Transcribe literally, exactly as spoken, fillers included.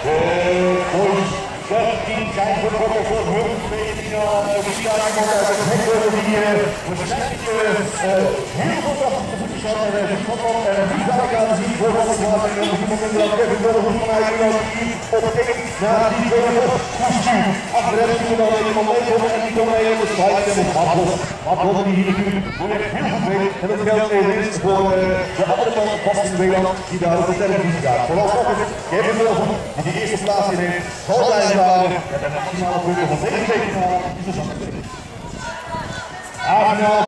Die zijn vertrokken voor hun tweede finale. Via iemand uit het hek die waarschijnlijk heel veel prachtig te voeten zat. En de Schotland en die zou ik laten zien voor wat ik laat. En dan iemand in de Kevin Donovan vanuit Nederland die op het tik naar die tweede kostuum. Achter hem zien we dan iemand meekomen en die komen mee op de sluit. En op Matlos. Matlos die hier natuurlijk heel goed weet. En dat geldt even is voor de andere kant, Bastien Weeland, die daar op de televisie staat. Vooralsnog is het Kevin Donovan die de eerste plaats in heeft. Zal blijven houden. En de maximale punten van deze week is de